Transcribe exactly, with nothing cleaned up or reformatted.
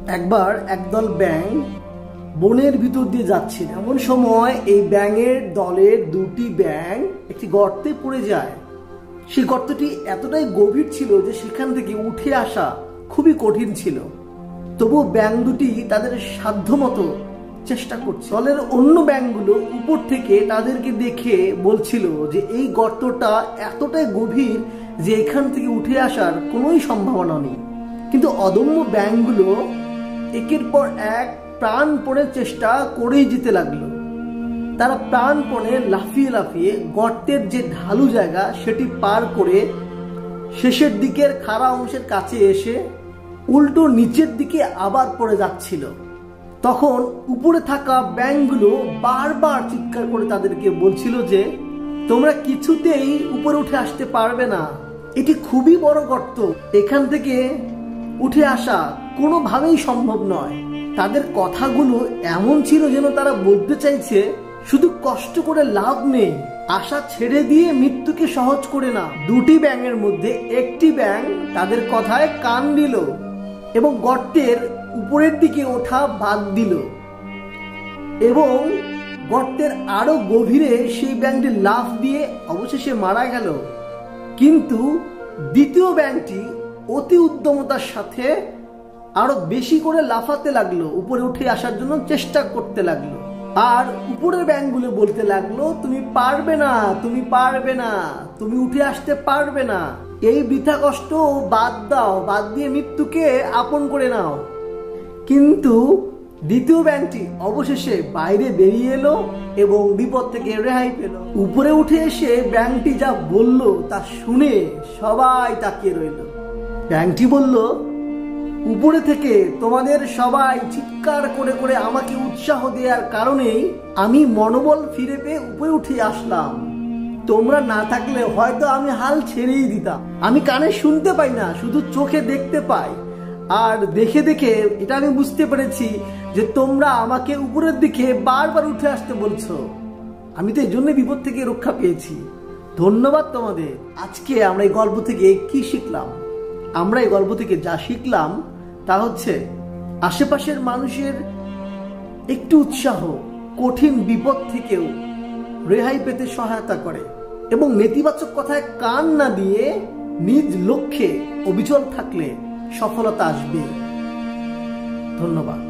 একবার একদল ব্যাঙ বনের ভিতর দিয়ে যাচ্ছিল। এমন সময় এই ব্যাঙের দলের দুটি ব্যাঙ একটি গর্তে পড়ে যায়। সেই গর্তটি এতটাই গভীর ছিল যে সেখান থেকে উঠে আসা খুবই কঠিন ছিল। তবুও ব্যাঙ দুটি তাদের সাধ্যমতো চেষ্টা করছে। দলের অন্য ব্যাঙগুলো উপর থেকে তাদেরকে দেখে বলছিল যে এই গর্তটা এতটাই গভীর যে এখান থেকে উঠে আসার কোনোই সম্ভাবনা নেই। কিন্তু অদম্য ব্যাঙগুলো একের পর এক প্রাণপণে চেষ্টা করেই যেতে লাগলো। তারা প্রাণপণে লাফিয়ে লাফিয়ে গর্তের যে ঢালু জায়গা সেটি পার করে শেষের দিকের খাড়া অংশের কাছে এসে উল্টো নিচের দিকে আবার পড়ে যাচ্ছিল। তখন উপরে থাকা ব্যাঙগুলো বারবার চিৎকার করে তাদেরকে বলছিল যে তোমরা কিছুতেই উপরে উঠে আসতে পারবে না, এটি খুবই বড় গর্ত, এখান থেকে উঠে আসা কোনোভাবেই সম্ভব নয়। তাদের কথাগুলো এমন ছিল যেন তারা বলতে চাইছে শুধু কষ্ট করে লাভ নেই, আশা ছেড়ে দিয়ে মৃত্যুকে সহজ করে না। দুটি ব্যাঙের মধ্যে একটি ব্যাঙ তাদের কথায় কান দিল এবং গর্তের উপরের দিকে ওঠা বাদ দিল এবং গর্তের আরো গভীরে সেই ব্যাঙটি লাফ দিয়ে অবশেষে মারা গেল। কিন্তু দ্বিতীয় ব্যাঙটি অতি উদ্যমতার সাথে আরো বেশি করে লাফাতে লাগলো, উপরে উঠে আসার জন্য চেষ্টা করতে লাগলো। আর উপরের ব্যাঙগুলো বলতে লাগলো তুমি পারবে না, তুমি পারবে না, তুমি উঠে আসতে পারবে না, এই বৃথা কষ্ট বাদ দাও, বাদ দিয়ে মৃত্যুকে আপন করে নাও। কিন্তু দ্বিতীয় ব্যাঙটি অবশেষে বাইরে বেরিয়ে এলো এবং বিপদ থেকে রেহাই পেল। উপরে উঠে এসে ব্যাঙটি যা বলল তা শুনে সবাই তাকিয়ে রইল। ব্যাঙটি বলল, উপরে থেকে তোমাদের সবাই চিৎকার করে করে আমাকে উৎসাহ দেওয়ার কারণেই আমি মনোবল ফিরে পেয়ে উপরে উঠে আসলাম। তোমরা না থাকলে হয়তো আমি হাল ছেড়েই দিতাম। আমি কানে শুনতে পাই না, শুধু চোখে দেখতে পাই, আর দেখে দেখে এটা আমি বুঝতে পেরেছি যে তোমরা আমাকে উপরের দিকে বারবার উঠে আসতে বলছো। আমি তো এই জন্য বিপদ থেকে রক্ষা পেয়েছি। ধন্যবাদ তোমাদের। আজকে আমরা এই গল্প থেকে কি শিখলাম? আমরা এই গল্প থেকে যা শিখলাম তা হচ্ছে আশেপাশের মানুষের একটু উৎসাহ কঠিন বিপদ থেকেও রেহাই পেতে সহায়তা করে এবং নেতিবাচক কথায় কান না দিয়ে নিজ লক্ষ্যে অবিচল থাকলে সফলতা আসবে। ধন্যবাদ।